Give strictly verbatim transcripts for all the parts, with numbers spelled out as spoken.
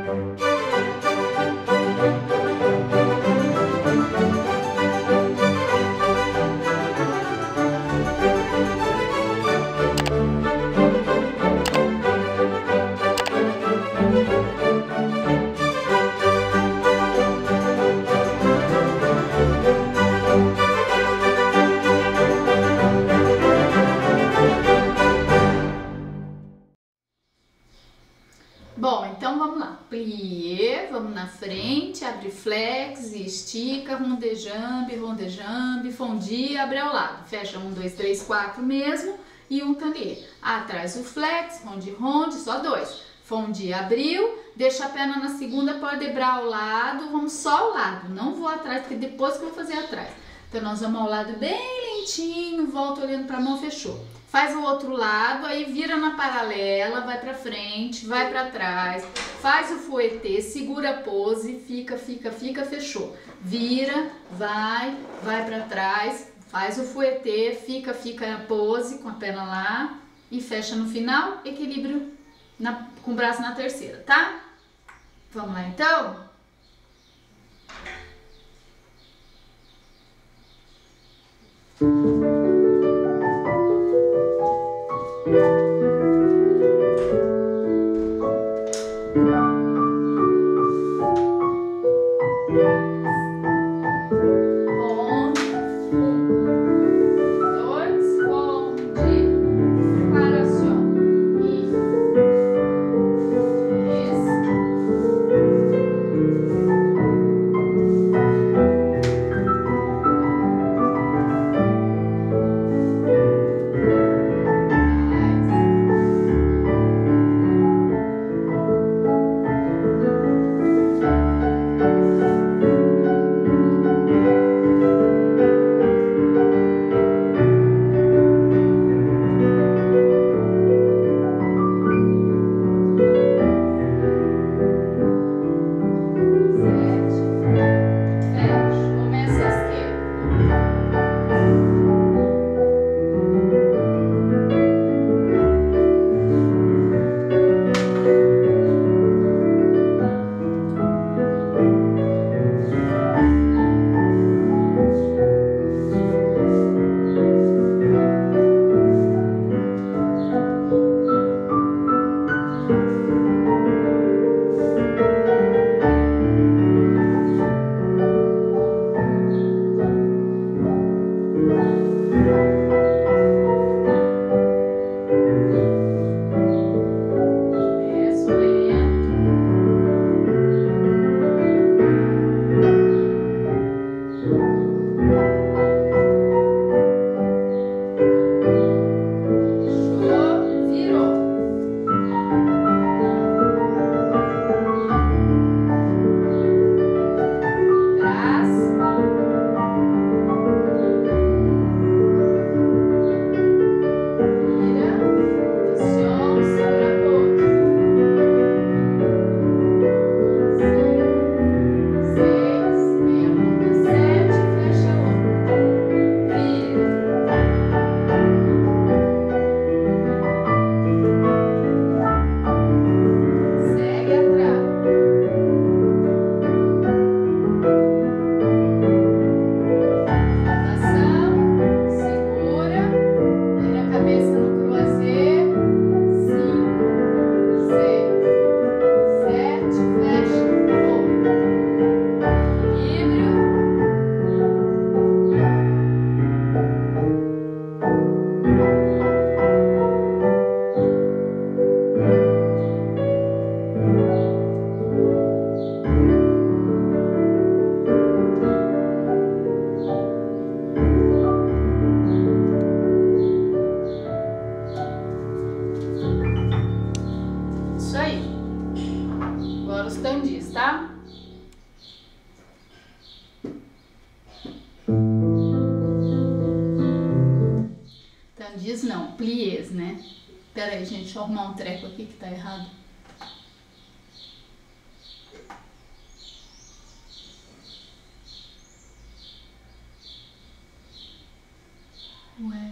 Bom, então vamos lá, plié, vamos na frente, abre flex, estica, rondejambe, rondejambe, fondue, abre ao lado, fecha um, dois, três, quatro mesmo e um talier. Atrás o flex, ronde, ronde, só dois, fondue, abriu, deixa a perna na segunda, pode debrar ao lado, vamos só ao lado, não vou atrás, porque depois que eu vou fazer atrás. Então nós vamos ao lado bem lentinho, volta olhando para a mão, fechou. Faz o outro lado, aí vira na paralela, vai pra frente, vai pra trás, faz o fouetté, segura a pose, fica, fica, fica, fechou. Vira, vai, vai pra trás, faz o fouetté, fica, fica a pose com a perna lá e fecha no final, equilíbrio na, com o braço na terceira, tá? Vamos lá então? Tandis não, pliés, né? Pera aí, gente, deixa eu arrumar um treco aqui que tá errado. Ué.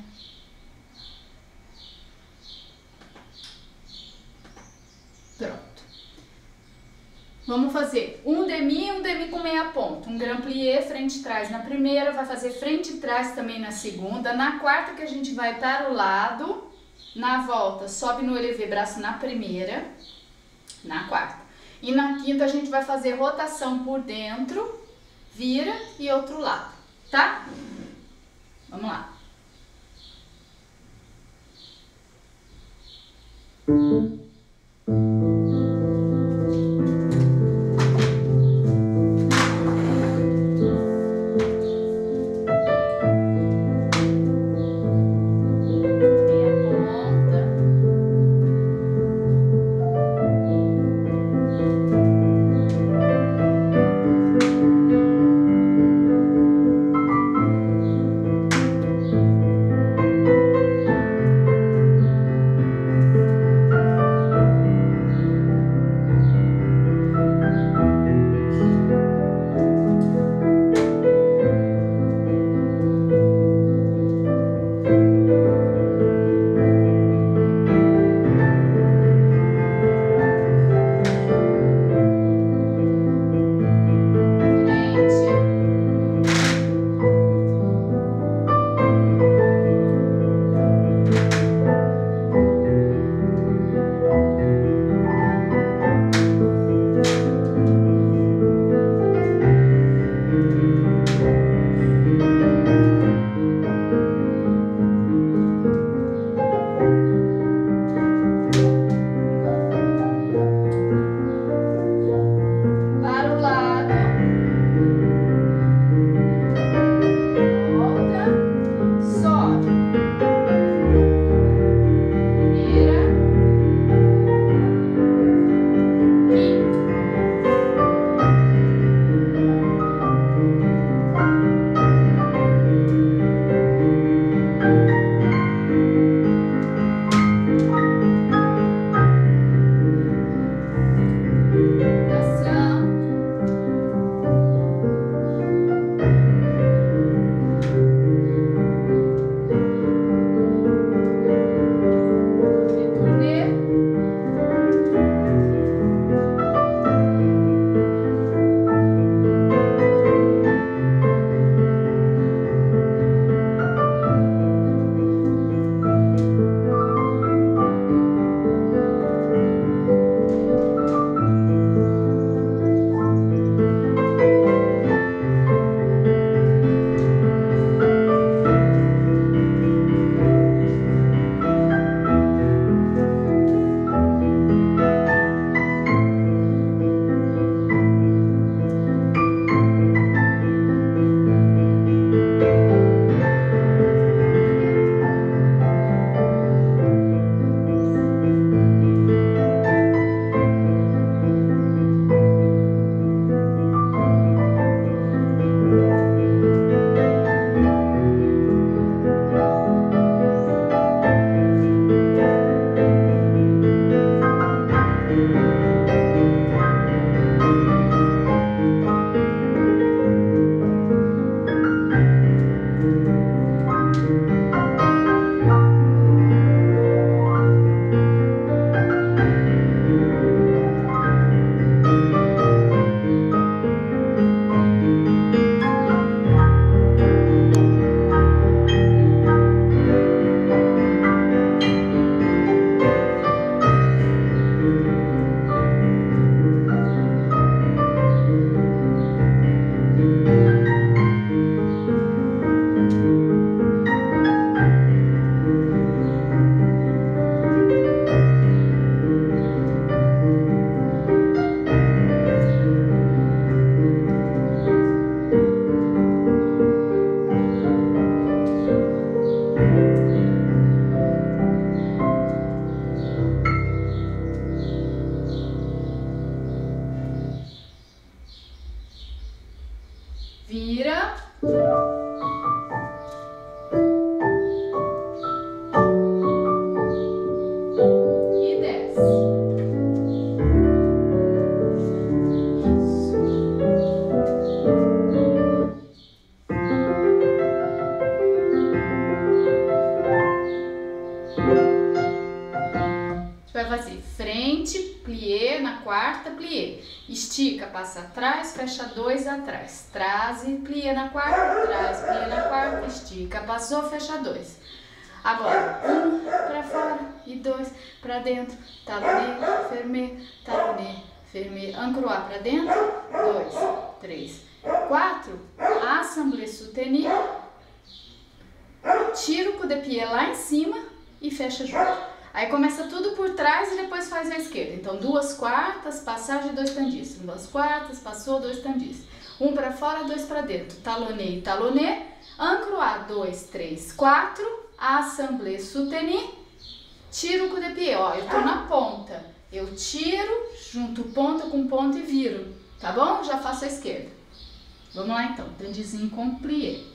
Pronto. Vamos fazer um demi e um demi com meia ponta. Um grand plié, frente e trás na primeira, vai fazer frente e trás também na segunda. Na quarta que a gente vai para o lado, na volta, sobe no élevé, braço na primeira, na quarta. E na quinta a gente vai fazer rotação por dentro, vira e outro lado, tá? Vamos lá. Estica, passa atrás, fecha dois atrás. Traz e plia na quarta, traz, plia na quarta, estica, passou, fecha dois. Agora, um pra fora e dois pra dentro. Talonê, fermê, talonê, fermê. Encroar pra dentro, dois, três, quatro. Assemblée soutenue. Tira o coup de pied lá em cima e fecha junto. Aí começa tudo por trás e depois faz a esquerda. Então, duas quartas, passagem, dois tandis. Duas quartas, passou, dois tandis. Um pra fora, dois pra dentro. Talonê e talonê. Encroar, dois, três, quatro. Assemblée soutenue. Tiro o coup de pied. Ó, eu tô na ponta. Eu tiro, junto ponta com ponta e viro. Tá bom? Já faço a esquerda. Vamos lá então. Tandizinho com plié.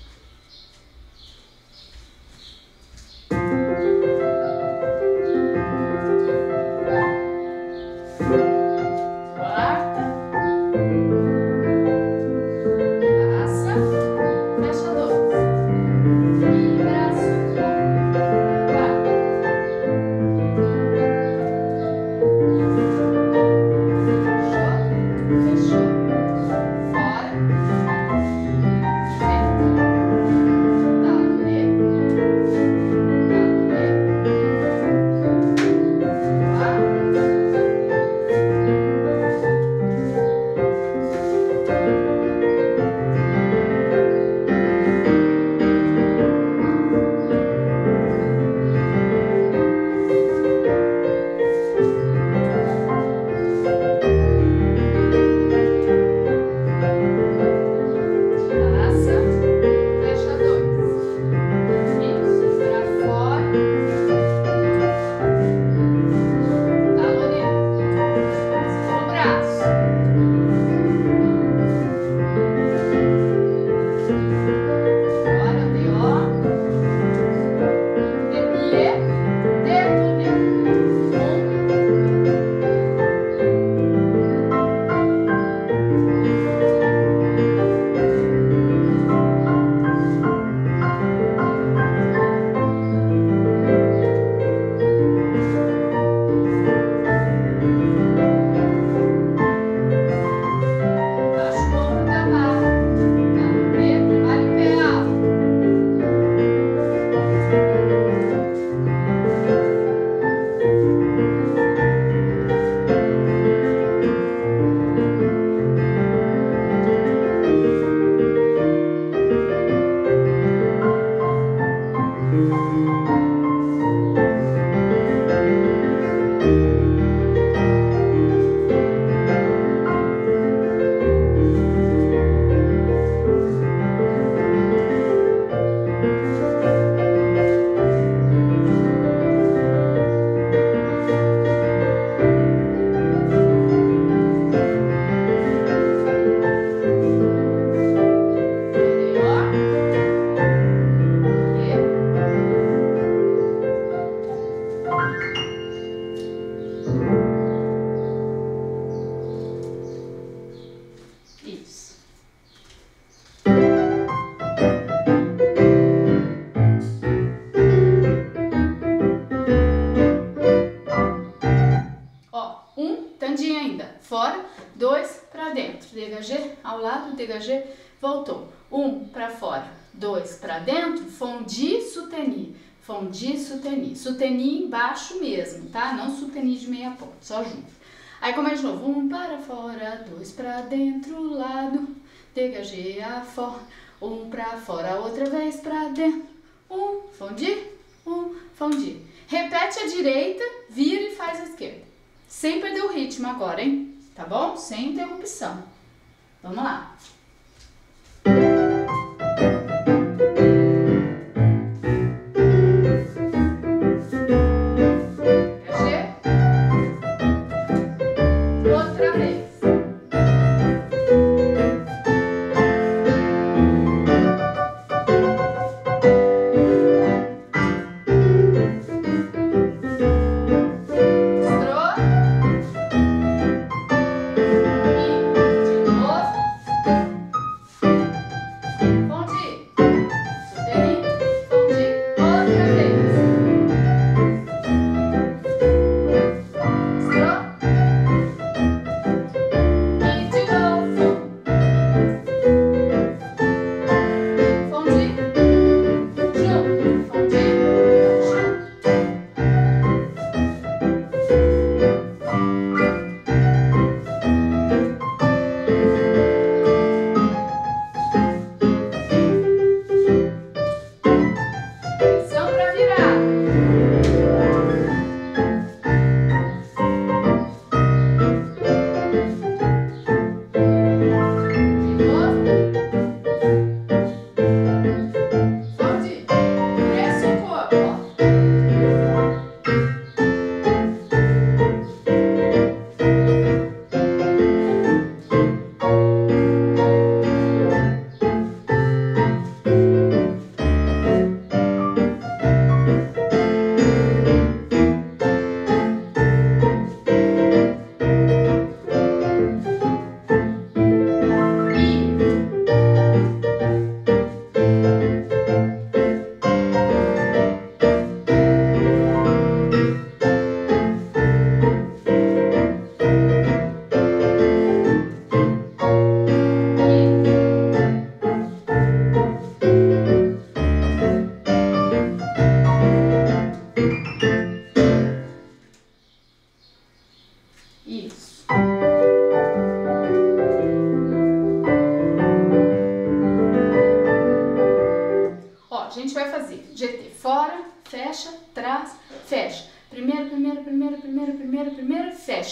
fora, dois para dentro, dégagé, ao lado, dégagé, voltou, um para fora, dois para dentro, fondi, soutenu, fondi, soutenu, soutenu embaixo mesmo, tá? Não soutenu de meia ponta, só junto. Aí começa de novo, um para fora, dois para dentro, lado, dégagé, à fora, um para fora, outra vez para dentro, um, fondi, um, fondi. Repete a direita, vira e faz a esquerda. Sem perder o ritmo agora, hein? Tá bom? Sem interrupção. Vamos lá. Dégagé. Outra vez.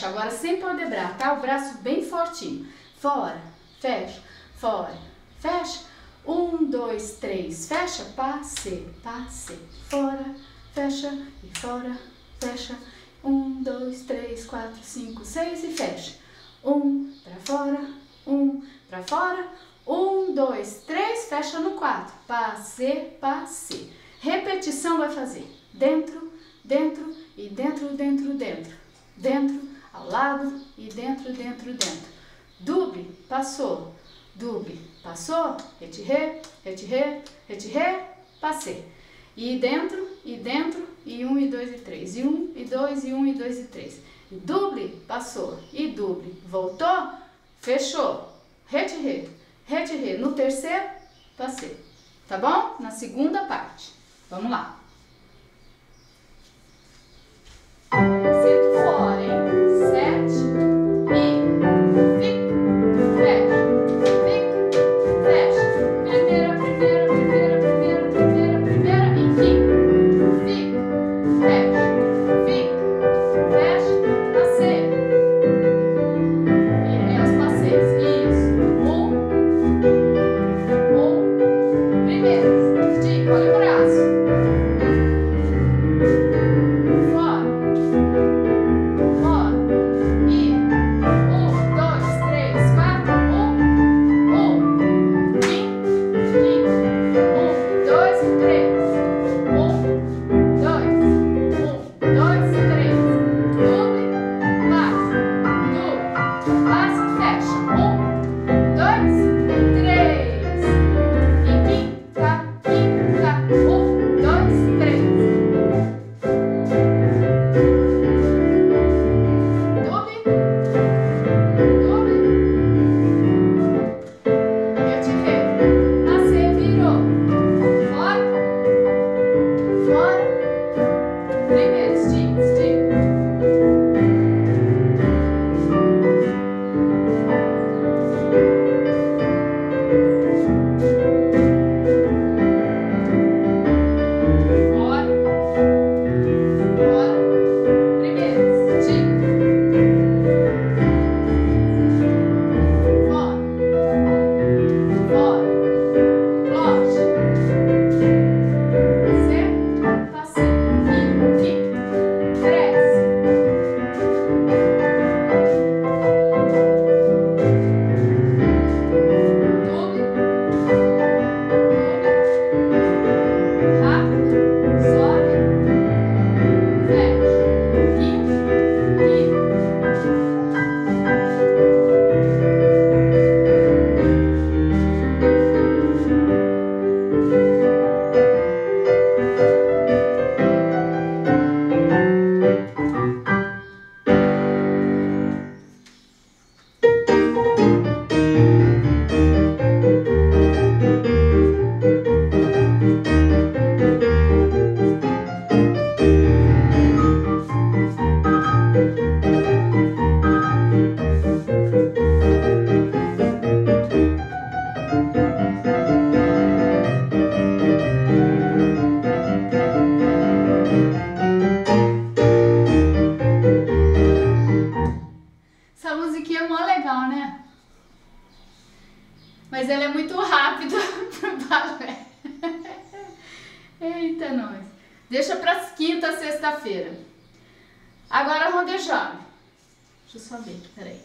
agora sem podebrar, tá? O braço bem fortinho. Fora, fecha, fora, fecha. Um, dois, três, fecha, passe, passe. Fora, fecha e fora, fecha. Um, dois, três, quatro, cinco, seis e fecha. Um, pra fora, um, pra fora. Um, dois, três, fecha no quatro. Passe, passe. Repetição vai fazer dentro, dentro e dentro, dentro, dentro. Dentro, ao lado e dentro, dentro, dentro. Double, passou. Double, passou. Retiré, retiré, retiré, passei. E dentro, e dentro, e um, e dois, e três. E um, e dois, e um, e dois, e três. E double, passou. E double, voltou, fechou. Retiré, retiré. No terceiro, passei. Tá bom? Na segunda parte. Vamos lá. Sento fora, hein? Sete. E fica, fecha, fica, fecha. Primeira, primeira, primeira, primeira, primeira, primeira e fica, fica, fecha, fica, fecha, passeio. E é os passeios. Isso. Um, um, primeiro. Estica, olha o braço. Mas ela é muito rápida pro balé. Eita, nós. Deixa para quinta, sexta-feira. Agora rondejando. Deixa eu só ver aqui, peraí.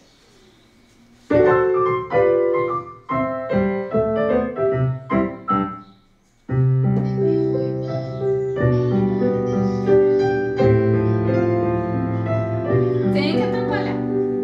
Tem que atrapalhar.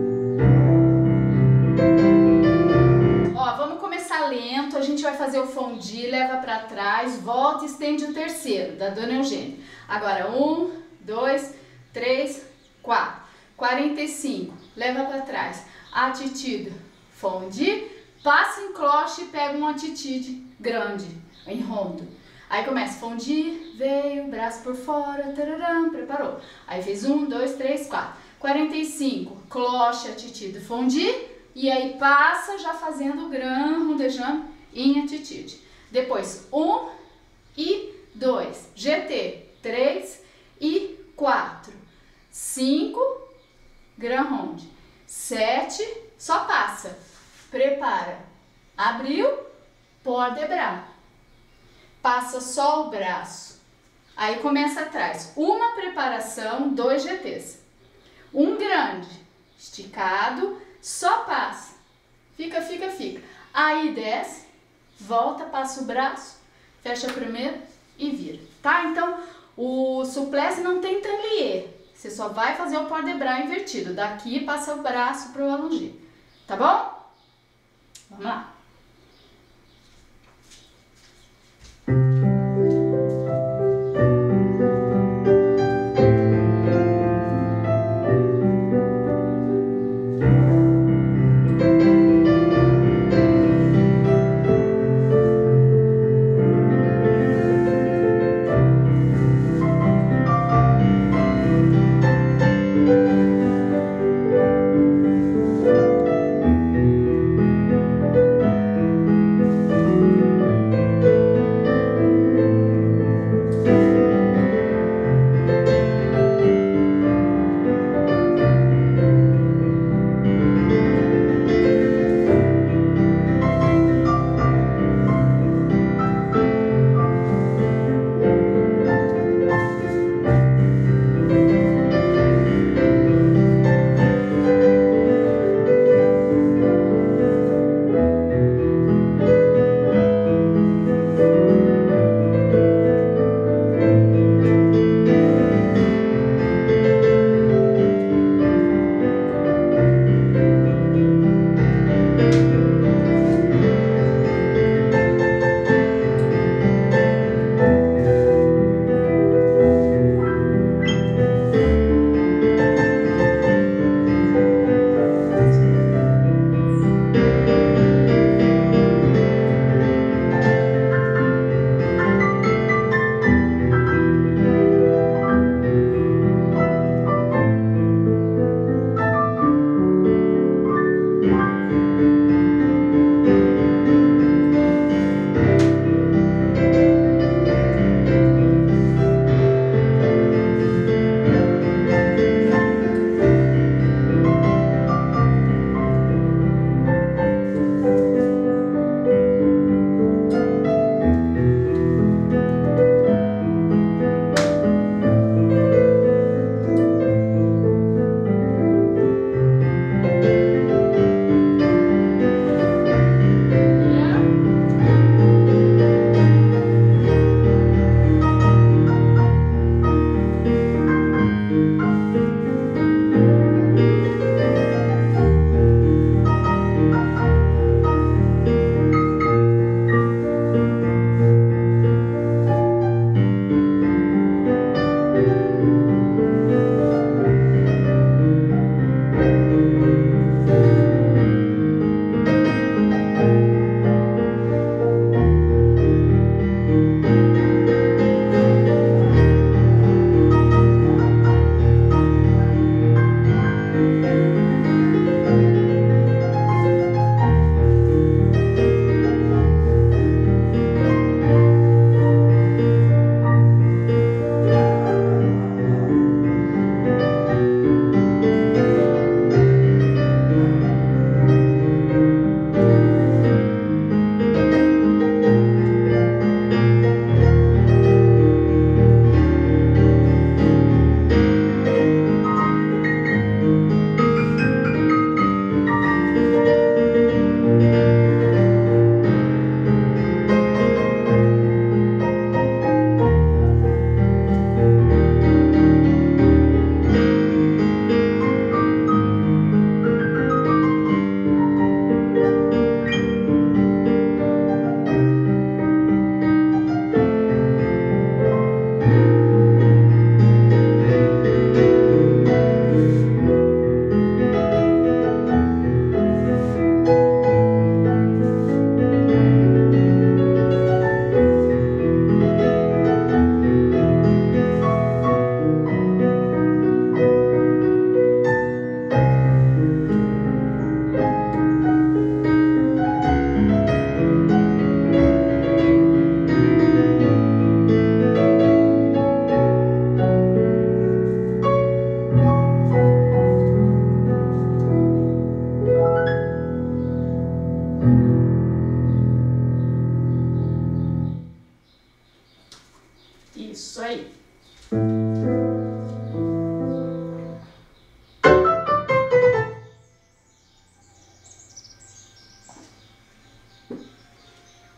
Ó, vamos começar lento. A gente vai fazer o fondue, leva para trás, volta e estende o terceiro, da Dona Eugênia. Agora, um, dois, três, quatro. quarenta e cinco. Leva para trás. Atitude, fondue, passa em cloche e pega uma atitude grande, em rondo. Aí começa, fondue, veio, braço por fora, tararam, preparou. Aí fez um, dois, três, quatro. quarenta e cinco, cloche, atitude, fondue, e aí passa já fazendo o gran, rondejando em atitude. Depois, um e dois, G T, três e quatro, cinco, grand ronde. Sete, só passa. Prepara. Abriu, port de bras. Passa só o braço. Aí começa atrás. Uma preparação, dois G Ts. Um grande, esticado, só passa. Fica, fica, fica. Aí desce, volta, passa o braço, fecha primeiro e vira. Tá? Então, o souplesse não tem tablier. Você só vai fazer o port de bras invertido. Daqui passa o braço para o allongé. Tá bom? Vamos lá.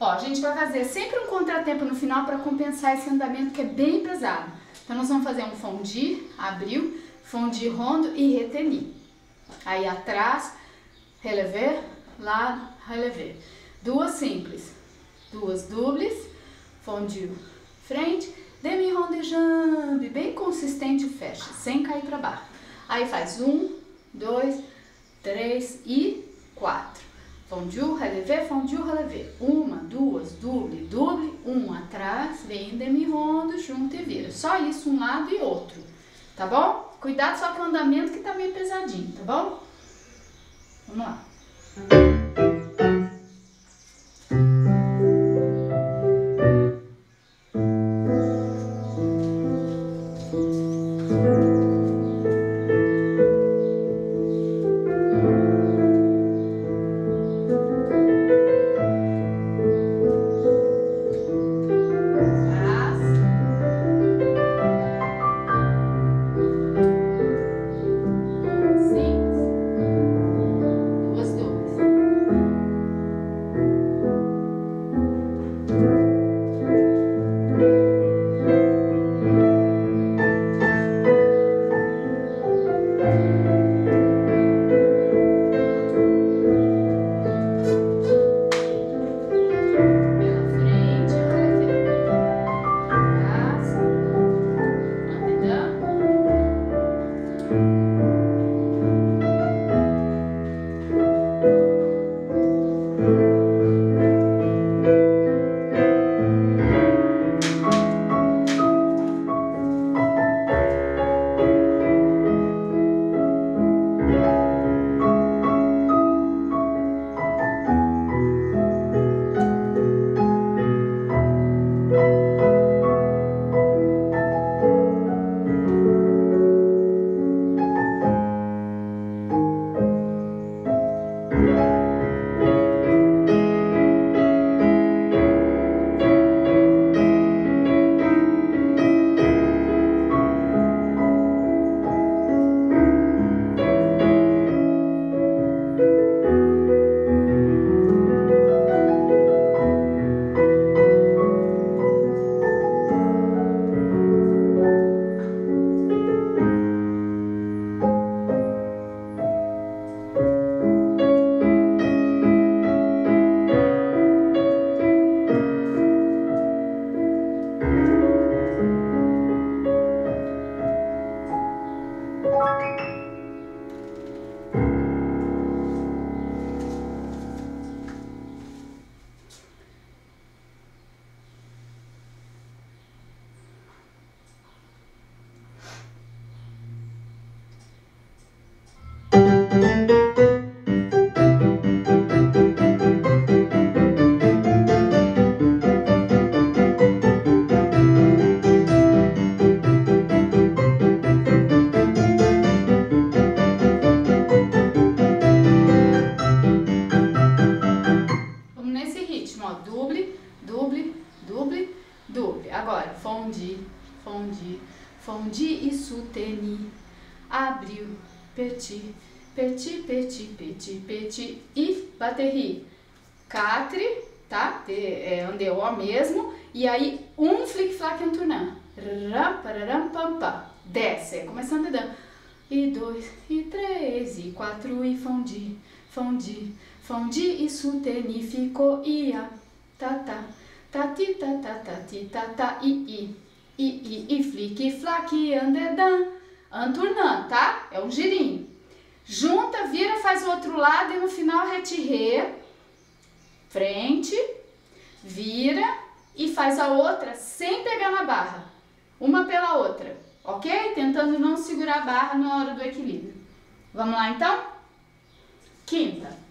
Ó, a gente vai fazer sempre um contratempo no final para compensar esse andamento que é bem pesado. Então, nós vamos fazer um fondue, abriu, fondue rondo e reteni. Aí, atrás, relevé, lado, relevé. Duas simples, duas doubles, fondue, frente, demi rond de jambe, bem consistente, fecha, sem cair para baixo. Aí, faz um, dois, três e quatro. Fondue, relevé, fondue, relevé. Uma, duas, double, double, um atrás, vem demi rondo, junta e vira. Só isso, um lado e outro, tá bom? Cuidado só com o andamento que tá meio pesadinho, tá bom? Vamos lá. fondue e soutenu, abriu, petit, petit, petit, petit, petit e batterie. Quatre, tá? É andeau mesmo. E aí, um flic-flac en tournant. Ram, pararam, pam, pam. Desce, é começando a dar. E dois, e três, e quatro, e fondue, fondue, fondue e soutenu, ficou, ia, tá, tá, tati, tá, tá, tati, tá, tá, i, i, i, i, i, flic, flac, en dedans, en tournant, tá? É um girinho. Junta, vira, faz o outro lado e no final retiré, frente, vira e faz a outra sem pegar na barra, uma pela outra, ok? Tentando não segurar a barra na hora do equilíbrio. Vamos lá então? Quinta.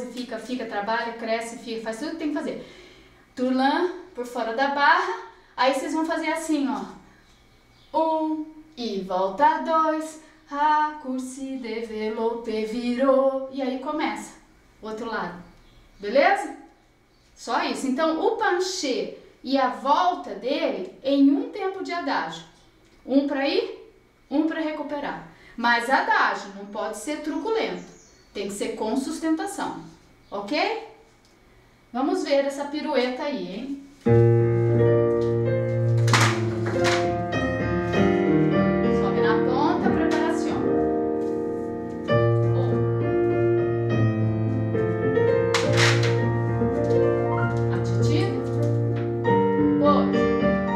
pose, fica, fica, trabalha, cresce, fica, faz tudo que tem que fazer. Tourlant por fora da barra, aí vocês vão fazer assim, ó. Um, e volta dois, raccourci, développé, virou, e aí começa, outro lado, beleza? Só isso. Então, o penché e a volta dele em um tempo de adágio. Um para ir, um para recuperar. Mas adágio, não pode ser truculento. Tem que ser com sustentação. Ok? Vamos ver essa pirueta aí, hein? Sobe na ponta, preparação. Um. Atitude. Pose.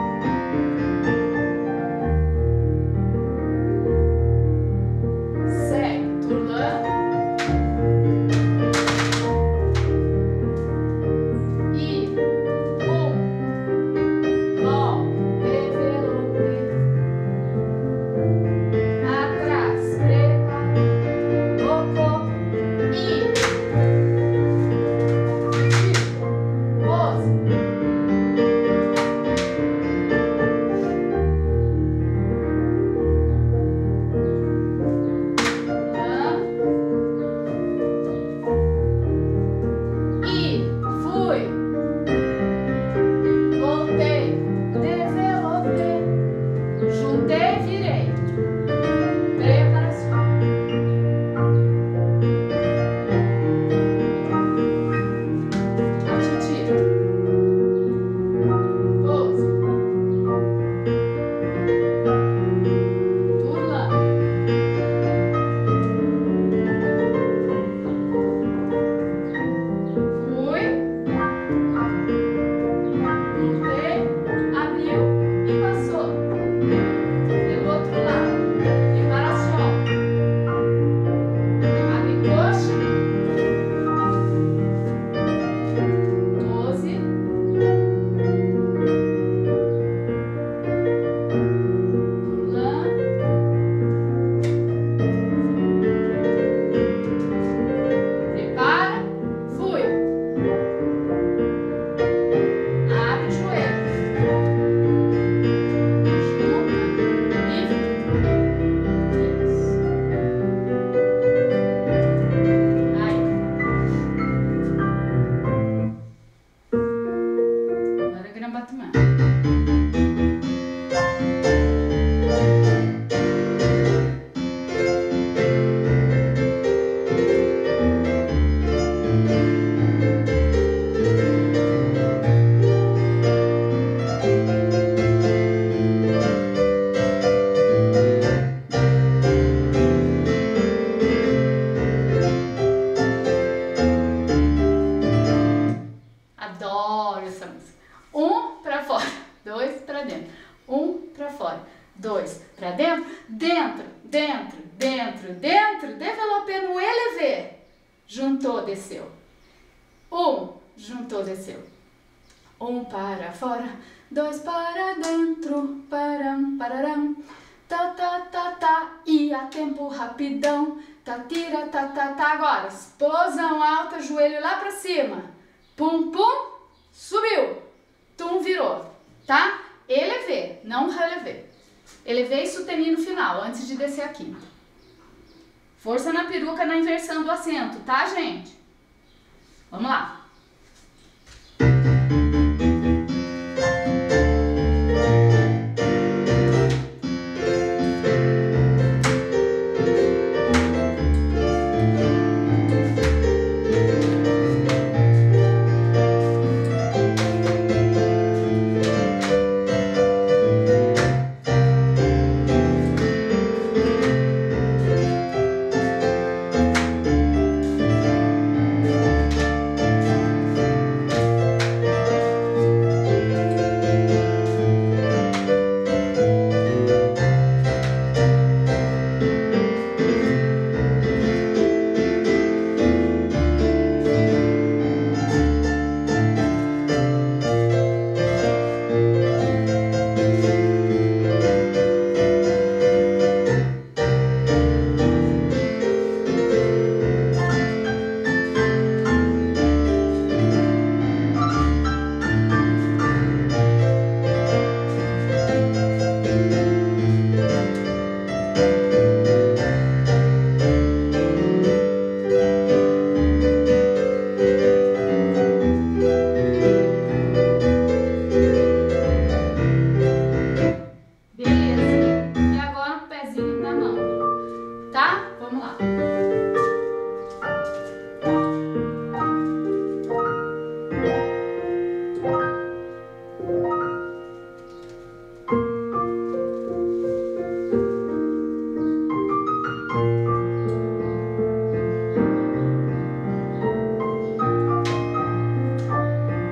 Dois, para dentro, dentro, dentro, dentro, dentro, développé no élevé. Juntou, desceu. Um, juntou, desceu. Um para fora, dois para dentro, param, pararam, tá, tá, tá, tá, e a tempo rapidão, tá, tira, tá, tá, tá. Agora, explosão alta, joelho lá pra cima, pum, pum, subiu, tum, virou, tá? Élevé, não relevé. Élevé e soutenu no final, antes de descer a quinta. Força na peruca na inversão do assento, tá, gente? Vamos lá.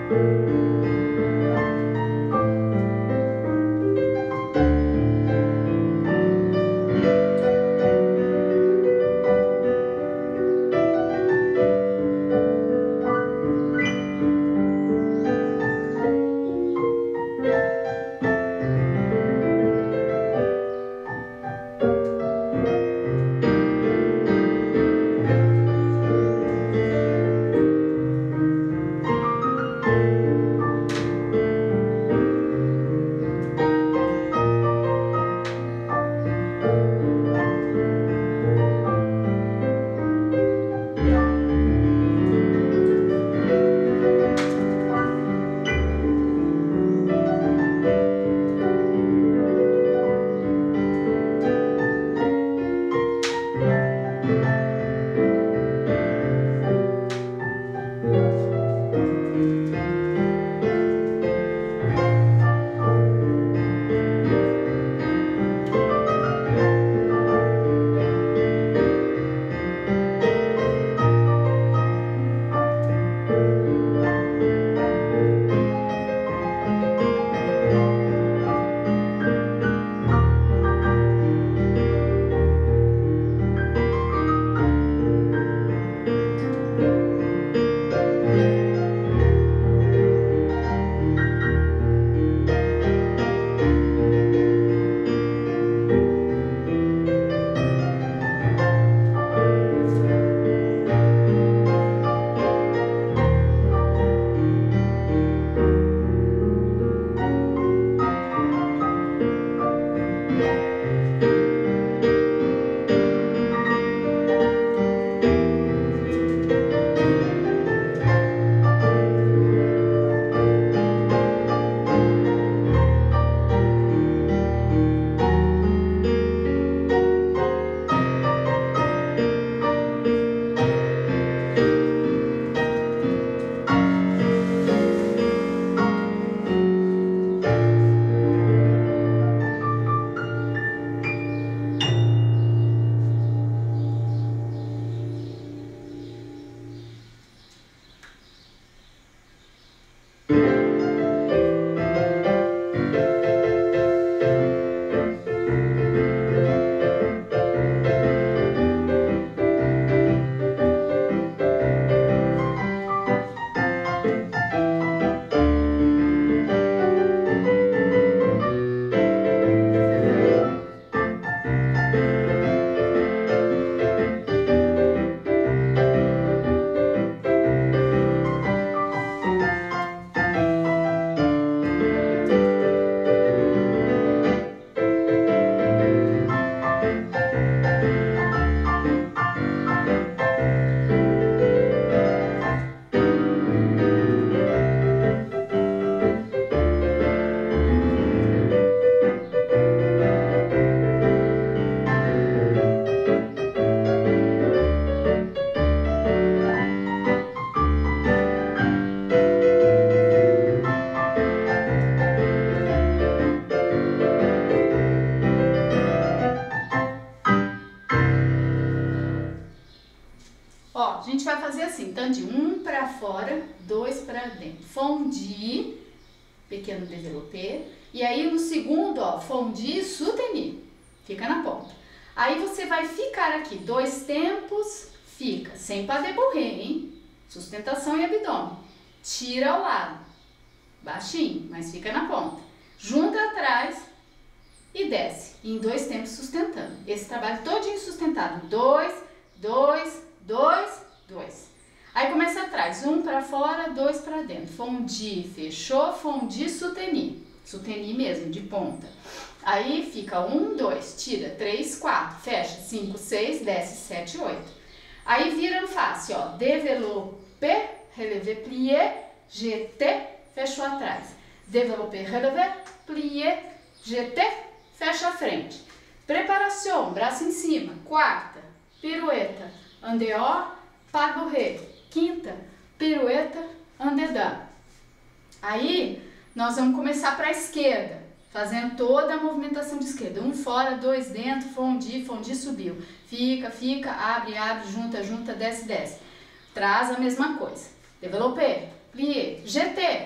Ó, a gente vai fazer assim, tandi, um pra fora, dois pra dentro. Fondue, pequeno développé. E aí no segundo, ó, fondue, soutenu. Fica na ponta. Aí você vai ficar aqui, dois tempos, fica sem pas de bourrée, hein? Sustentação e abdômen. Tira ao lado, baixinho, mas fica na ponta. Junta atrás e desce, em dois tempos sustentando. Esse trabalho todinho sustentado, dois, dois, dois, dois. Aí começa atrás, um para fora, dois para dentro. Fondue, fechou, fondue, soutenu. Soutenu mesmo, de ponta. Aí fica um, dois, tira, três, quatro, fecha, cinco, seis, desce, sete, oito. Aí vira no face, ó, développé, relevé, plié, jeté, fechou atrás. Développé, relevé, plié, jeté, fecha a frente. Preparação, braço em cima. Quarta, pirueta, en dehors, pas de bourrée. Quinta, pirueta, en dedans. Aí, nós vamos começar para a esquerda, fazendo toda a movimentação de esquerda. Um fora, dois dentro, fondue, fondue, subiu. Fica, fica, abre, abre, junta, junta, desce, desce. Traz a mesma coisa. Développé, plié, jeté,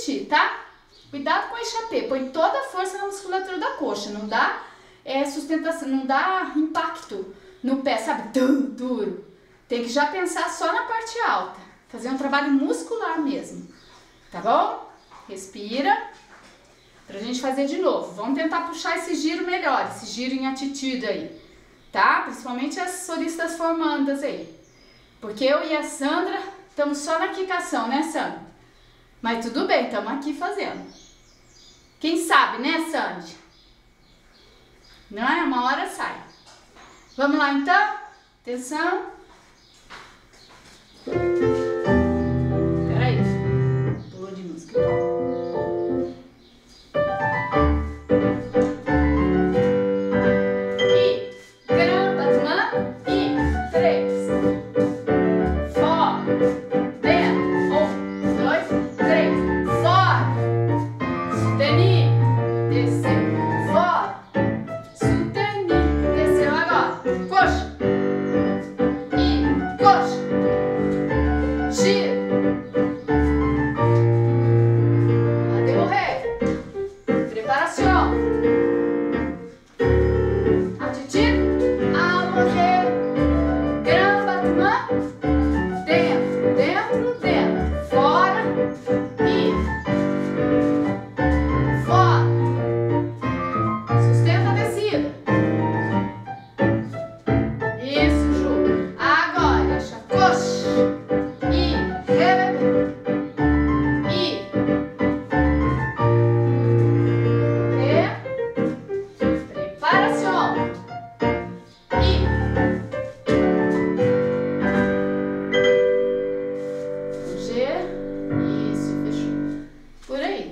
repetir, tá? Cuidado com o échappé, põe toda a força na musculatura da coxa, não dá é, sustentação, não dá impacto no pé, sabe? Duro. Tem que já pensar só na parte alta, fazer um trabalho muscular mesmo, tá bom? Respira, pra gente fazer de novo. Vamos tentar puxar esse giro melhor, esse giro em atitude aí, tá? Principalmente as solistas formandas aí. Porque eu e a Sandra estamos só na quicação, né, Sandra? Mas tudo bem, estamos aqui fazendo. Quem sabe, né, Sandy? Não é? Uma hora sai. Vamos lá, então? Atenção. Peraí. Pulou de música. E, grand battement. E, três. Fora. Dentro. Um, dois, três. Fora. Soutenu. Desceu. Fora. Soutenu. Desceu agora. Coxa. E, coxa. Giro. Cadê o rei? Preparação. Attitude. Allongé. Grand battement. Dentro, dentro, dentro. Fora. E. Fora. Sustenta a descida. Isso, Ju. Agora, deixa a coxa. E. Reverte. E. Re. Preparação. E. G. Isso, fechou. Por aí.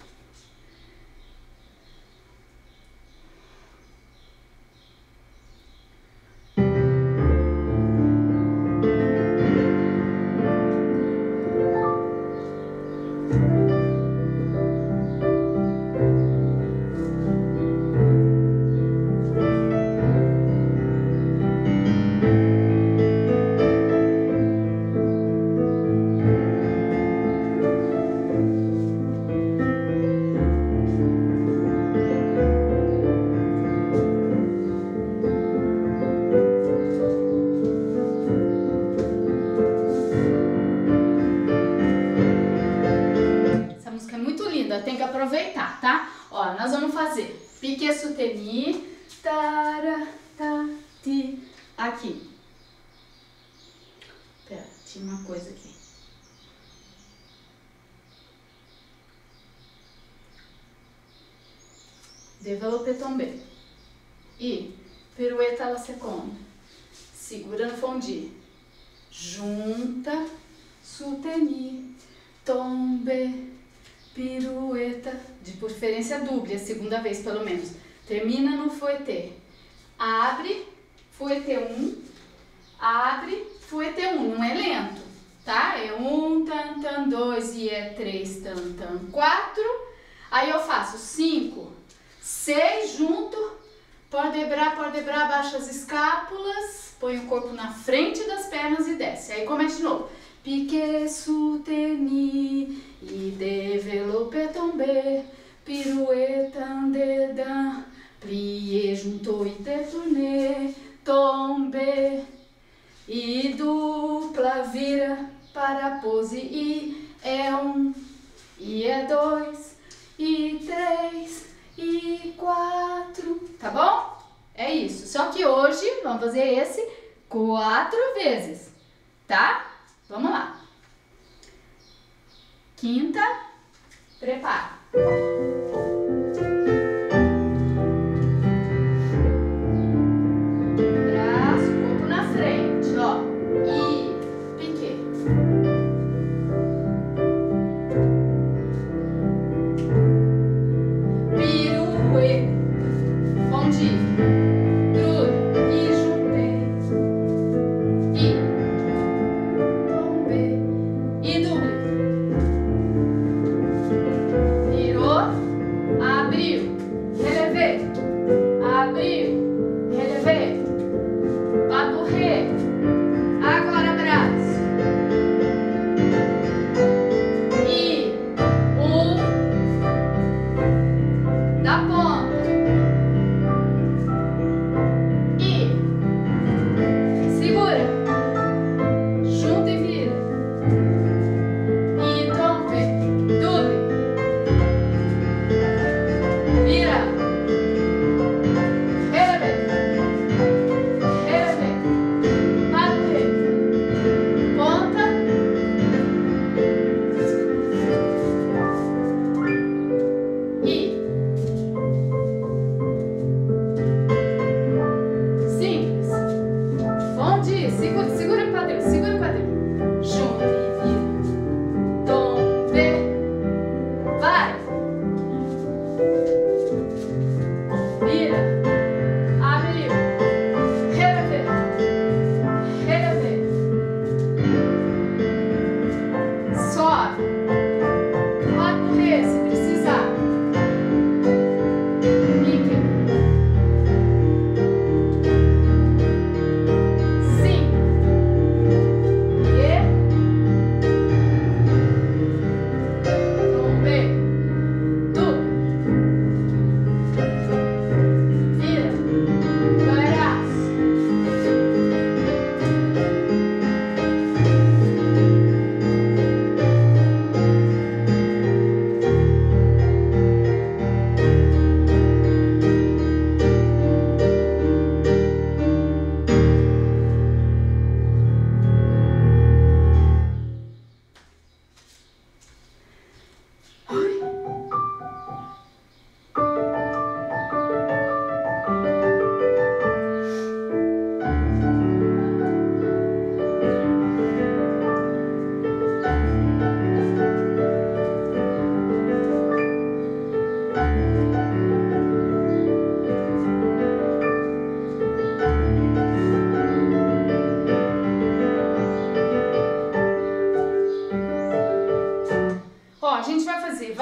Essa música é muito linda, tem que aproveitar, tá? Ó, nós vamos fazer piqué soutenu, tara, ta, ti, aqui. Pera, tinha uma coisa aqui. Développé tombé. E pirouette à la seconde. Segura no fondue. Junta, soutenu, tombé, pirueta, de preferência dupla, a segunda vez pelo menos. Termina no fouetté. Abre, fouetté um, abre, fouetté um. Não é lento, tá? É um, tan, tan, dois e é três, tan, tan, quatro. Aí eu faço cinco, seis junto, pode debrar, pode debrar, baixa as escápulas, põe o corpo na frente das pernas e desce. Aí começa de novo. Piqué soutenu e développé tombé, pirouette en dedans, plié junto e détourné, tombé e dupla vira para pose e é um, e é dois, e três, e quatro, tá bom? É isso, só que hoje vamos fazer esse quatro vezes, tá? Vamos lá. Quinta, prepara. Braço, corpo na frente, ó. E piqué. Pirouette. Fondue. Grude. E junté. E. Tombé. E double. Virou.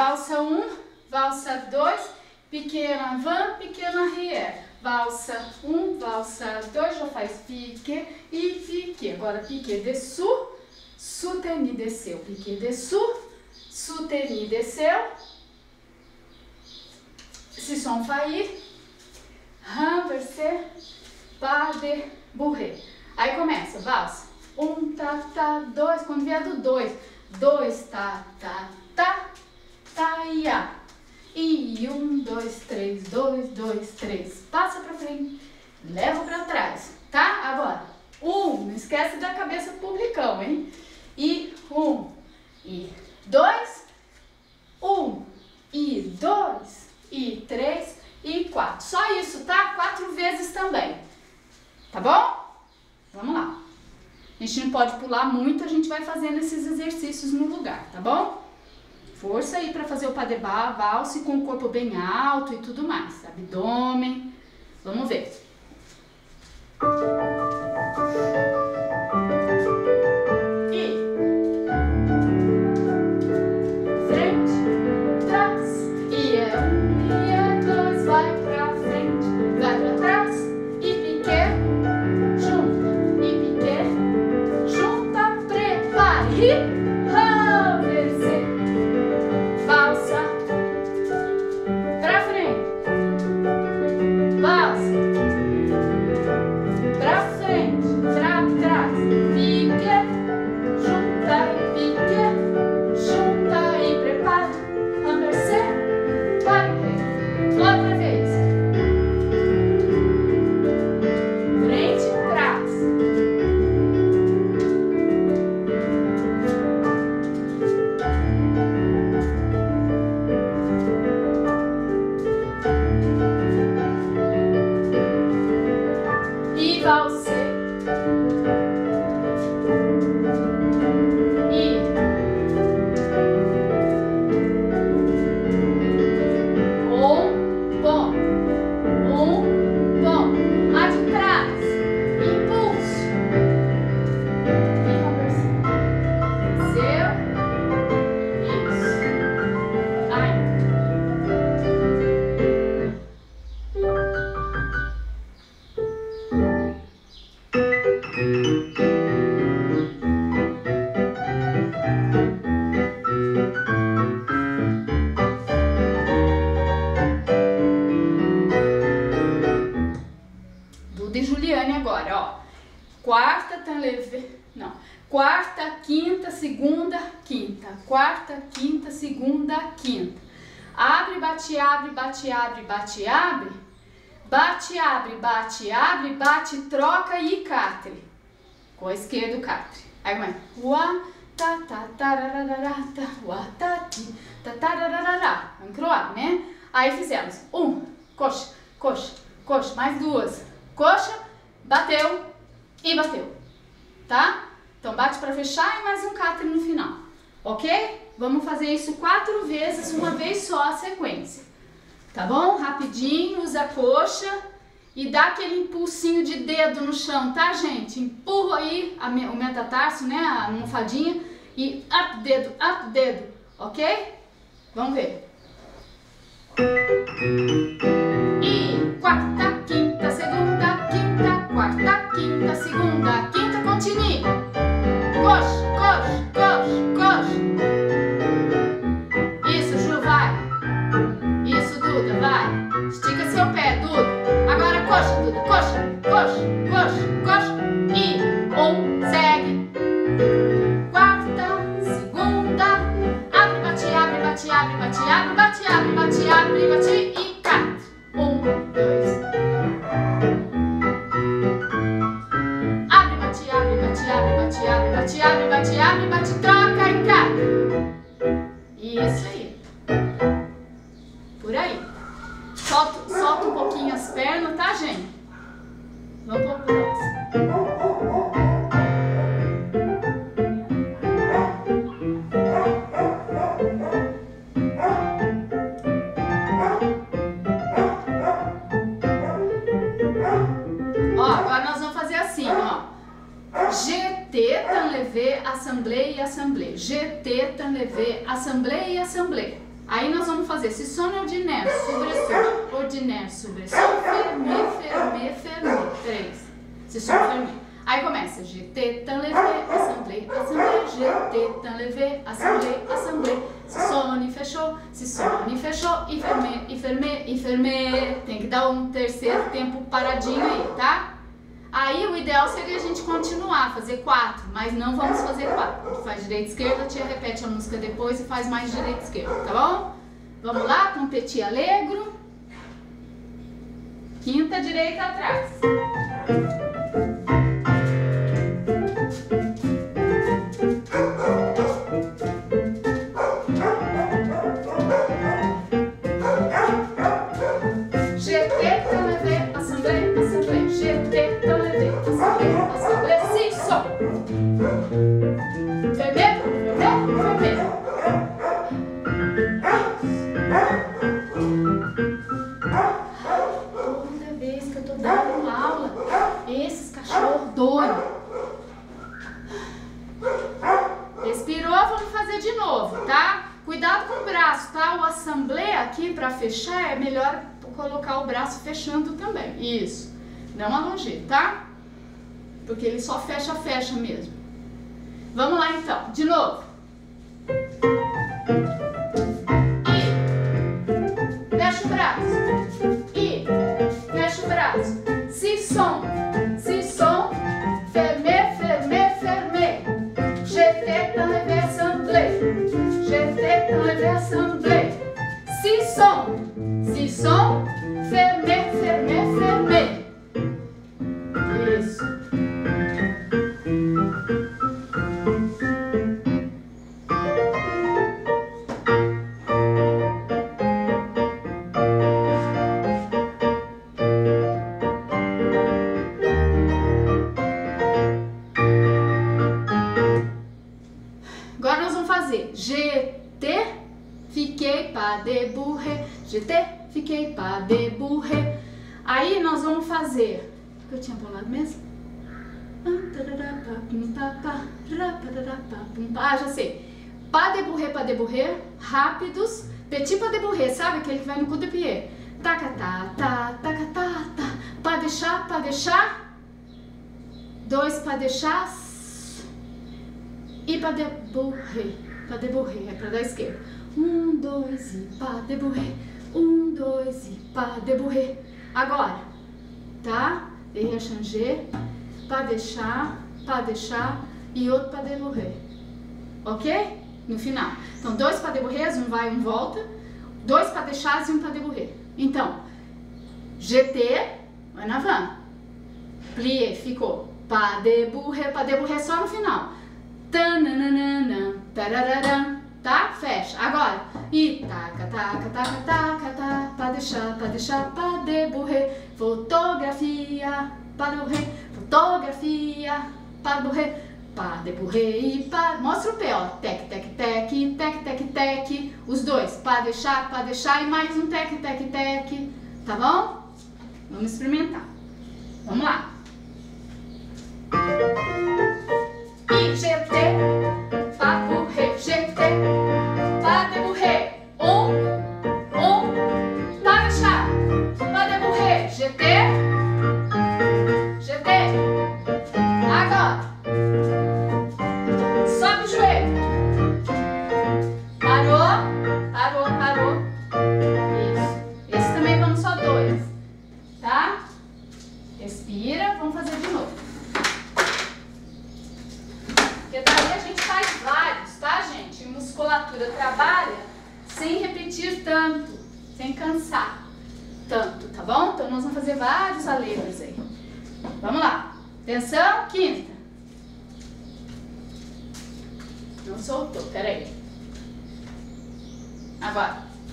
valsa um, valsa dois, pequena van, pequena arrière. Valsa um, valsa dois, já faz pique e pique. Agora pique dessous, soutenu desceu, pique dessous, soutenu desceu. Se son faillir, renversé, pas de bourré. Aí começa, valsa. Um, tá, tá, dois, quando vier do dois. Dois, tá, tá, tá, tá, ia. E um, dois, três, dois, dois, três. Passa pra frente, leva pra trás, tá? Agora, um, não esquece da cabeça publicão, hein? E um, e dois, um, e dois, e três, e quatro. Só isso, tá? Quatro vezes também, tá bom? Vamos lá. A gente não pode pular muito, a gente vai fazendo esses exercícios no lugar, tá bom? Força aí para fazer o pas de bas, valse com o corpo bem alto e tudo mais. Abdômen. Vamos ver. E frente, trás. E é um, e é dois, vai pra frente, vai pra trás. E pique, junta, e pique, junta, prepare e quarta, tan leve, não, quarta, quinta, segunda, quinta, quarta, quinta, segunda, quinta. Abre, bate, abre, bate, abre, bate, abre, bate, abre, bate, abre, bate, troca e catre. Com a esquerda o catre. Aí como é? Ua, ta, ta, tarararara, ta, ua, ta, ti, ta, tarararara. Vamos croar, né? Aí fizemos um, coxa, coxa, coxa, mais duas, coxa, bateu e bateu, tá? Então bate para fechar e mais um catre no final, ok? Vamos fazer isso quatro vezes, uma vez só a sequência, tá bom? Rapidinho, usa a coxa e dá aquele impulsinho de dedo no chão, tá, gente? Empurra aí a, o metatarso, né, a almofadinha e up, dedo, up, dedo, ok? Vamos ver. E quarta, quinta, segunda, quinta, quarta, quinta, segunda, quinta, continue. Coxa, coxa, coxa, coxa. Isso, Ju, vai. Isso, Duda, vai. Estica seu pé, Duda. Agora coxa, Duda, coxa, coxa, coxa, coxa. E um, segue. Quarta, segunda. Abre, bate, abre, bate, abre, bate, abre, bate, abre, bate, abre, bate e catre. Um, dois. Abre, bate, abre, bate, abre, bate, abre, bate, abre, bate, abre, bate, troca e catre. Isso aí. Por aí. Solta, solta um pouquinho as pernas, tá, gente? Vamos pro próximo. G T, tan levé, assemblée e assemblée. G T, tan levé, assemblée e assemblée. Aí fazer si son ordinaire, sobresson, ordinaire, sobresson, fermé, fermé, fermé. Três. Si son fermé. Aí começa jeté, tan, levé, assemblée, assemblée, jeté, tan, levé, assemblée, assemblée. Si son, fechou, si son, fechou, e fermé, e fermé, e fermé. Tem que dar um terceiro tempo paradinho aí, tá? Aí o ideal seria a gente continuar, fazer quatro, mas não vamos fazer quatro. A gente faz direita e esquerda, a tia repete a música depois e faz mais direita e esquerda, tá bom? Vamos lá, com petit allegro. Quinta direita atrás. Respirou, vamos fazer de novo, tá? Cuidado com o braço, tá? O assemblée aqui para fechar é melhor colocar o braço fechando também. Isso. Não alongar, tá? Porque ele só fecha, fecha mesmo. Vamos lá então, de novo. E fecha o braço. E fecha o braço. Si son, si son, fermé, fermé, fermé. Jeté, tan, levé, assemblée. Jeté, tan, levé, assemblée. Si son, si son, fermé, fermé, fermé. Isso. Agora nós vamos fazer jeté, fiquei, pas de bourré, jeté, fiquei, pas de bourré. Aí nós vamos fazer, o que eu tinha falado mesmo? Ah, já sei. Pas de bourré, pas de bourré, rápidos. Petit pas de bourré, sabe? Aquele que vai no coup de pied. Tacatá, tá, tacatá, tá. Pas deixar, pas deixar. Dois pas deixar. E pas de bourré, pas de bourré, é pra dar esquerda. Um, dois e pas de bourré. Um, dois e pas de bourré. Agora, tá? Derrière changer, pas deixar, pas deixar e outro pas de bourré. Ok? No final. Então, dois pas de bourré, um vai, um volta. Dois pas deixar e um pas de bourré. Então, jeté, en avant. Plié, ficou. Pas de bourré, pas de bourré só no final. Tananana, tararara, tá? Fecha. Agora, e taca, taca, taca, taca, taca, pas deixar, pas deixar, pas de bourré, fotografia, pas de bourré, fotografia, pas de bourré, pas de bourré e pas. Mostra o pé, ó. Tec, tec, tec, tec, tec, tec. Os dois, pas deixar, pas deixar e mais um tec, tec, tec. Tá bom? Vamos experimentar. Vamos lá. E jeté, pas bourré, jeté, pas de bourré. Um, um, pas deixar, pas de bourré, jeté, jeté. Agora, sobe o joelho. Parou, parou, parou. Isso. Esse também vamos só dois, tá? Respira, vamos fazer de novo. Porque daí a gente faz vários, tá, gente? E musculatura trabalha sem repetir tanto, sem cansar tanto, tá bom? Então nós vamos fazer vários alegros aí. Vamos lá. Atenção, quinta. Não soltou, peraí. Agora.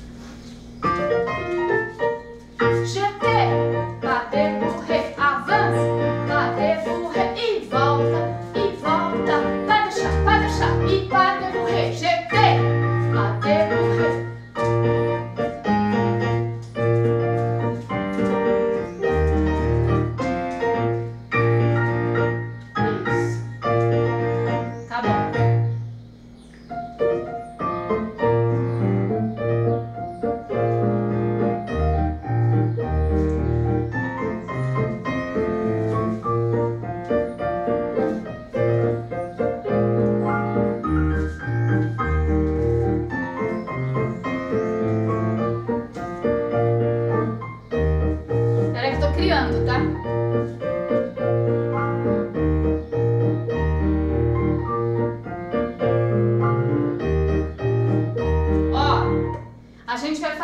Jeté, pas de bourré, avance, pas de bourré e volta, e volta, pas deixar, pas deixar, e pas de bourré, jeté, pas de bourré. Isso. Tá bom.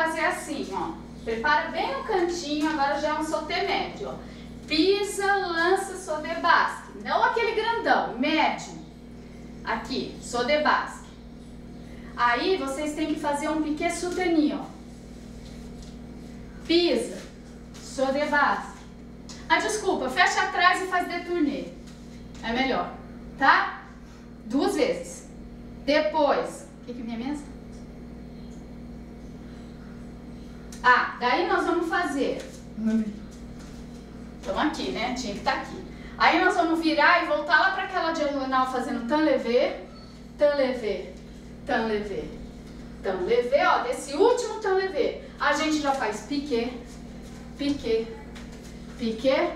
fazer assim, ó. Prepara bem no cantinho, agora já é um sauté médio, ó. Pisa, lança, sauté basque. Não aquele grandão, médio. Aqui, sauté basque. Aí vocês têm que fazer um piqué soutenu, ó. Pisa, sauté basque. Ah, desculpa, fecha atrás e faz detourné. É melhor, tá? Duas vezes. Depois, o que que é minha mesa? Ah, daí nós vamos fazer. Estamos aqui, né? Tinha que estar aqui. Aí nós vamos virar e voltar lá para aquela diagonal fazendo tan levé, tan levé, tan levé, tan levé, ó, desse último tan levé. A gente já faz piqué, piqué, piqué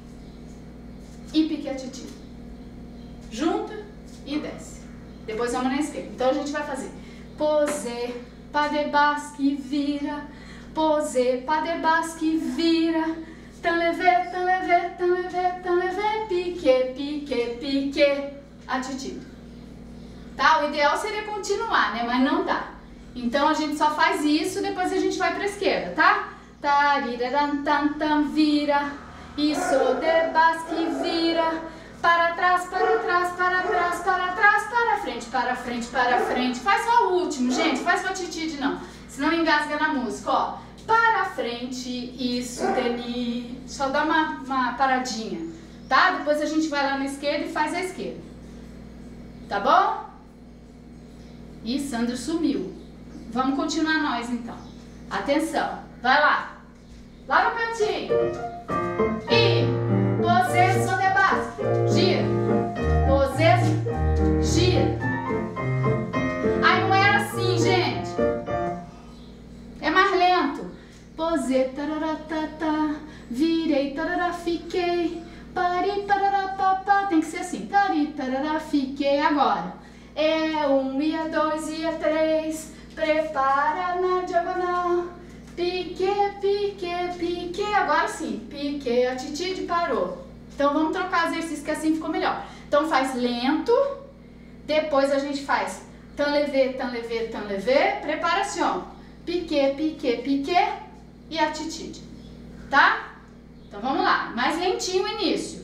e piqué titi. Junta e desce. Depois vamos na esquerda. Então a gente vai fazer posé, pas de basque, vira, posé, pas de basque, vira, tan levé, tan levé, tan levé, tan levé, piqué, piqué, piqué, attitude. Tá? O ideal seria continuar, né? Mas não dá. Então a gente só faz isso, depois a gente vai pra esquerda, tá? Tariraran, tan, tan, vira, isso de basque, vira, para trás, para trás, para trás, para trás, para frente, para frente, para frente. Faz só o último, gente, faz só titide não, senão engasga na música, ó. Para frente, isso, teni. Só dá uma, uma paradinha, tá? Depois a gente vai lá na esquerda e faz a esquerda. Tá bom? Ih, Sandro sumiu. Vamos continuar nós então. Atenção, vai lá. Lá no cantinho. E posé, sauté basque. Gira. Posé, gira. Ai, não era assim, gente. É mais lento. Posé, tararatata. Virei, tarará, fiquei. Pari, parará, papá. Tem que ser assim. Tari, tarará, fiquei. Agora. É um, e é dois, e é três. Prepara na diagonal. Piqué, piqué, piqué. Agora sim. Piqué, attitude, parou. Então vamos trocar exercício que assim ficou melhor. Então faz lento. Depois a gente faz tan levé, tan levé, tan levé. Preparação. Piqué, piqué, piqué. E attitude. Tá? Então vamos lá. Mais lentinho o início.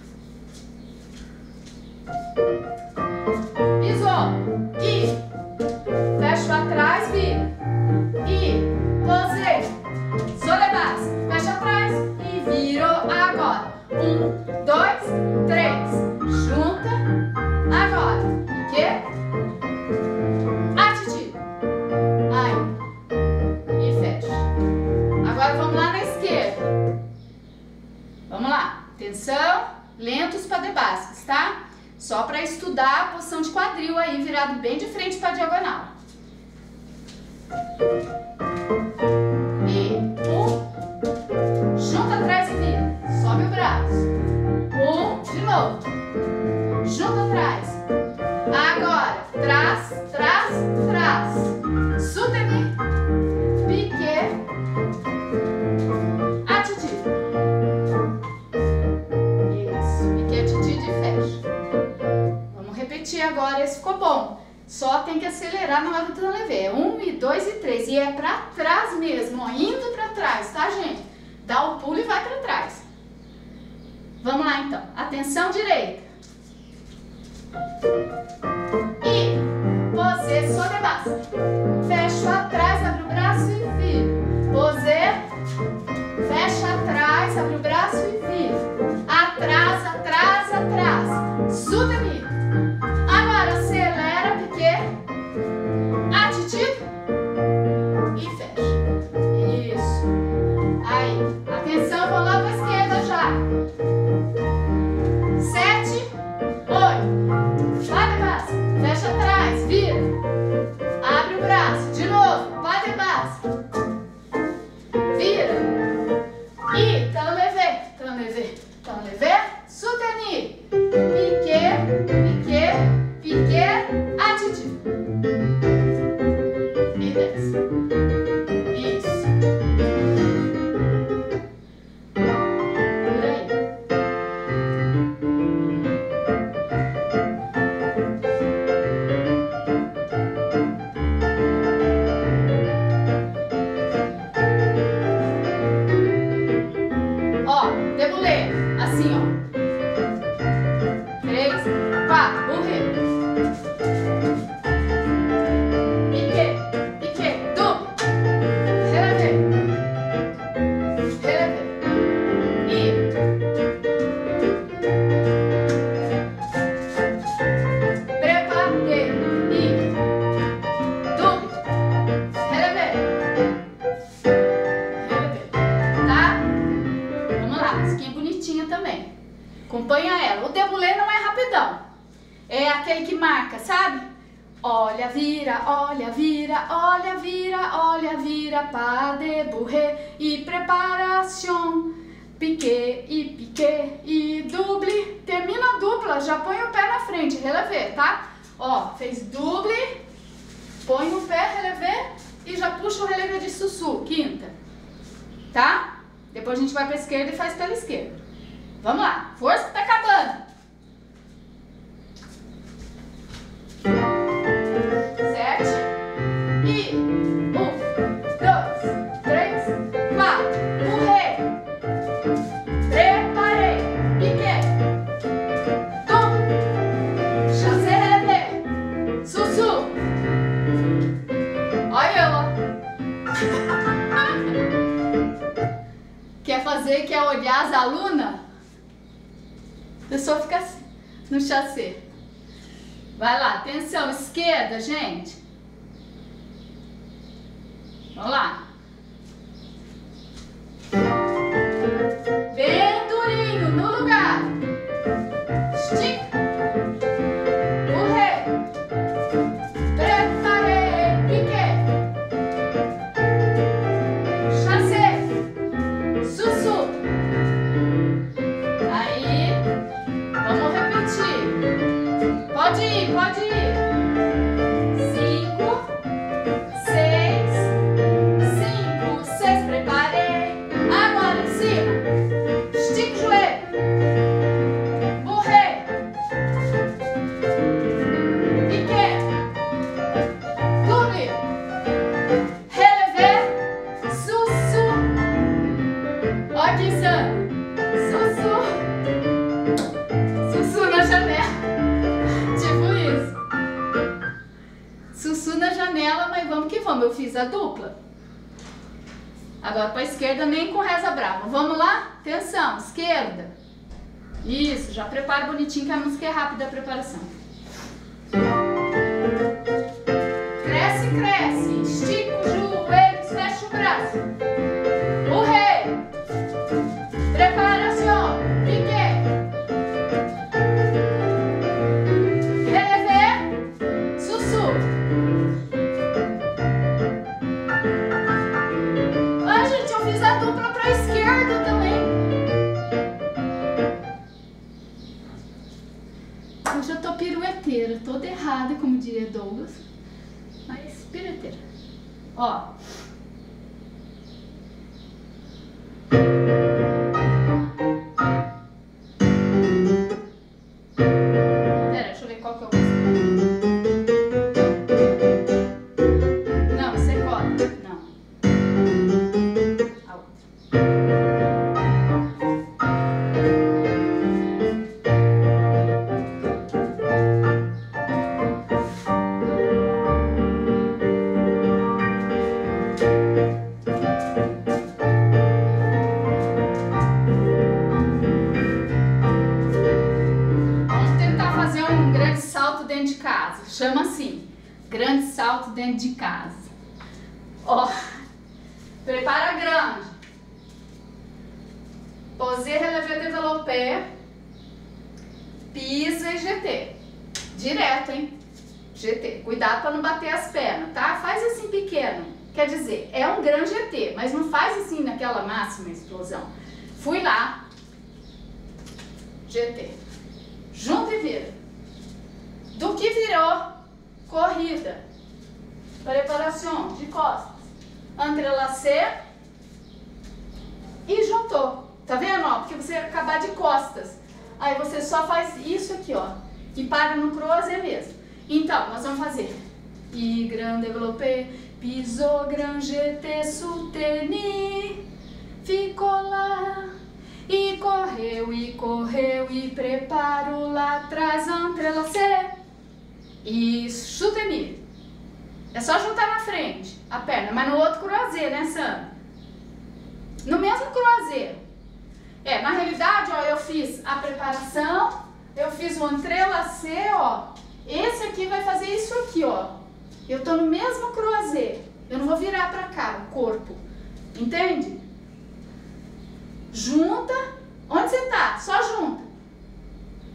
Pisou. E fecha atrás, vira. E posé. Sauté basque. Fecha atrás e virou. Agora. Um, dois, três. Junta. Agora. Piqué. Attitude. Aí. E fecha. Agora vamos lá na esquerda. Vamos lá. Atenção. Lentos pas de basque, tá? Só para estudar a posição de quadril aí, virado bem de frente para a diagonal. E um, junta atrás e vira. Sobe o braço. Um, de novo. Junta atrás. Agora, trás, trás, trás. Soutenu, piqué, attitude. Isso, piqué, attitude e fecha. Vamos repetir agora, esse ficou bom. Só tem que acelerar na hora do tan levé. Um, e dois e três. E é pra trás mesmo, ó. Indo pra trás, tá, gente? Dá o pulo e vai pra trás. Vamos lá, então. Atenção direita. E posé, sauté basque. Fecha atrás, abre o braço e vira. Posé. Fecha atrás, abre o braço e vira. Atrás, atrás, atrás. Soutenu. Agora acelera, piqué, attitude e fecha. Isso. Aí, atenção, vou lá para a esquerda já. Sete, oito. Pas de basque. Fecha atrás, vira. Abre o braço. De novo. Pas de basque. Vira. E tan levé, tan levé, tan levé. Soutenu. Piqué, piqué. Piqué, attitude. E desce. Acompanha ela. O déboulé não é rapidão. É aquele que marca, sabe? Olha, vira, olha, vira, olha, vira, olha, vira, pas de bourrée e preparação. Piqué e piqué e double. Termina a dupla, já põe o pé na frente, relevé, tá? Ó, fez double, põe o pé, relevé e já puxa o relevé de sussu, quinta. Tá? Depois a gente vai pra esquerda e faz pela esquerda. Vamos lá, força que tá acabando. Sete. E um, dois, três, quatro. Bourrée. Preparei. Piqué. Tum. Chassé relevé. Sussu. Olha eu, ó. Quer fazer, quer olhar as alunas? A pessoa fica assim, no chassé. Vai lá, atenção, esquerda, gente. Vamos lá. Bem durinho, no lugar. Estica. Bourrée. Preparei. Piqué. Chassé. Sussu. Aí, vamos repetir. Pode ir, pode ir. Cinco, seis, cinco, seis, preparei. Agora em cima. Estica o joelho. Bourrée. Piqué. Double. Relevé. Sussu. Olha que insano. Sussu. Sussu na janela. Sussu na janela, mas vamos que vamos. Eu fiz a dupla. Agora para a esquerda, nem com reza brava. Vamos lá? Atenção, esquerda. Isso, já prepara bonitinho que a música é rápida a preparação. Cresce, cresce. Estica os joelhos, fecha o braço. Bourrée. Preparação. Piqué. Relevé. Sussu. Ah, gente, eu fiz a dupla pra esquerda também. Hoje eu tô pirueteira, toda errada, como diria Douglas. Mas pirueteira. Ó. Pera, deixa eu ver qual que é o. Não, isso é corda. Não. A outra. Vamos tentar fazer um grande salto dentro de casa. Chama assim, grande salto dentro de casa. Ó, prepara grande. Posé, relevé, développé. Pisa e G T. Direto, hein? G T. Cuidado para não bater as pernas, tá? Faz assim pequeno. Quer dizer, é um grande G T, mas não faz assim naquela máxima explosão. Fui lá. G T. Junta e vira. Do que virou, corrida. Preparação de costas. Entrelacé e juntou. Tá vendo? Ó, porque você acabar de costas. Aí você só faz isso aqui, ó. E para no croisé mesmo. Então, nós vamos fazer. I grand développé, pisou grand G T soutenu. Ficou lá. E correu, e correu, e preparo lá atrás, entrelacé. E soutenu. É só juntar na frente a perna, mas no outro croisé, né, Sam? No mesmo croisé. É, na realidade, ó, eu fiz a preparação, eu fiz o entrelacé, ó. Esse aqui vai fazer isso aqui, ó. Eu tô no mesmo croisé. Eu não vou virar pra cá o corpo. Entende? Junta. Onde você tá? Só junta.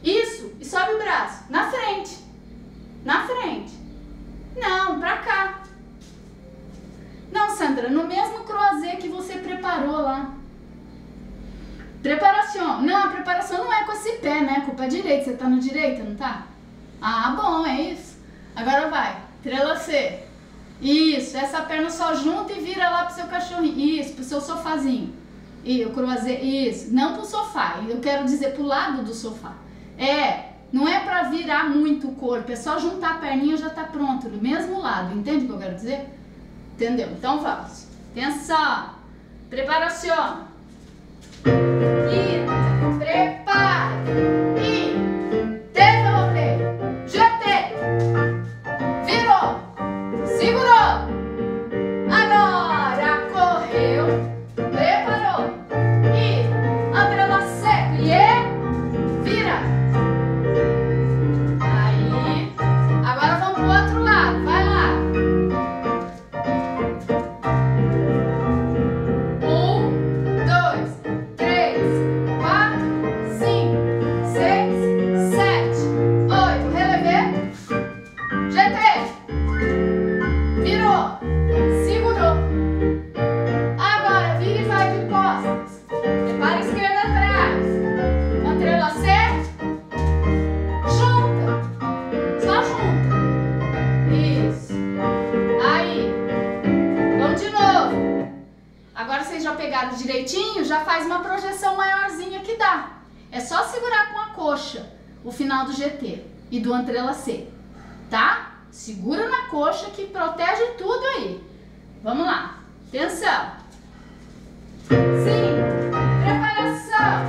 Isso, e sobe o braço. Na frente. Na frente. Não, pra cá. Não, Sandra, no mesmo croisé que você preparou lá. Preparação. Não, a preparação não é com esse pé, né? Com o pé direito. Você tá no direito, não tá? Ah, bom, é isso. Agora vai. Entrelacê. Isso, essa perna só junta e vira lá pro seu cachorrinho. Isso, pro seu sofazinho. E o croisé, isso. Não pro sofá. Eu quero dizer pro lado do sofá. É, não é pra virar muito o corpo. É só juntar a perninha e já tá pronto. Do mesmo lado. Entende o que eu quero dizer? Entendeu? Então vamos. Atenção. Preparação. E prepare. E devolver. Jetei. Virou. Segurou. Agora correu. Preparou. E entrelacê. Plié. Vira. Aí. Agora vamos pro outro lado. Vai lá. Pegaram direitinho, já faz uma projeção maiorzinha que dá. É só segurar com a coxa o final do G T e do entrelacê, tá? Segura na coxa que protege tudo aí. Vamos lá. Atenção. Sim. Preparação.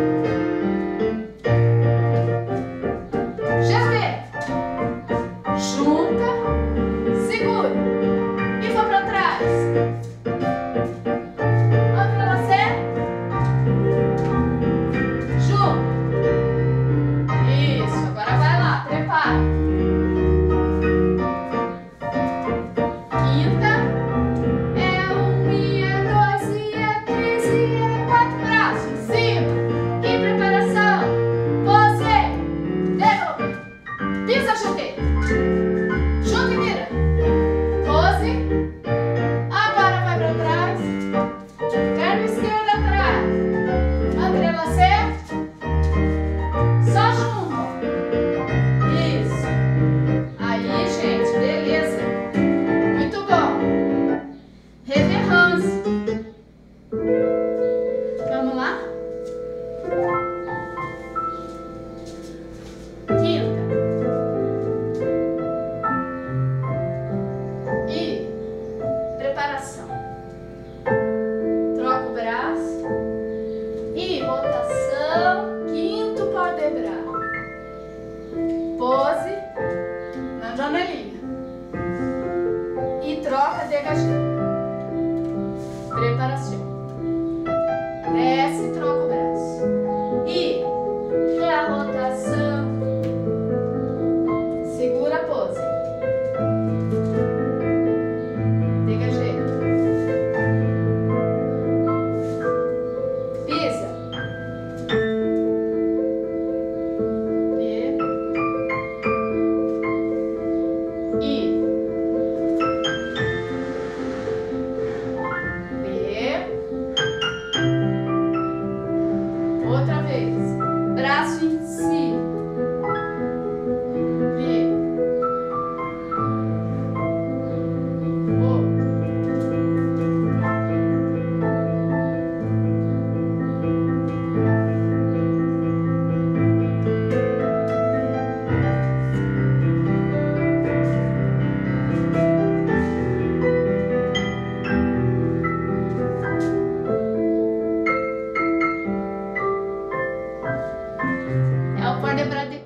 G T. Junta. Segura. E vou pra trás. Troca, dégagé. Preparação. Desce, troca o braço. E é a rotação. Segura a pose. Dégagé. Pisa. E. E. Outra vez, braço em cima, e outro, é o pode